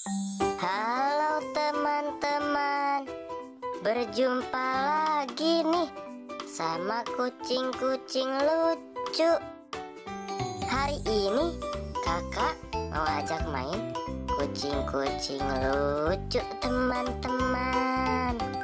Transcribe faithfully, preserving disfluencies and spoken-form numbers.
Halo teman-teman, berjumpa lagi nih sama kucing-kucing lucu. Hari ini kakak mau ajak main kucing-kucing lucu teman-teman.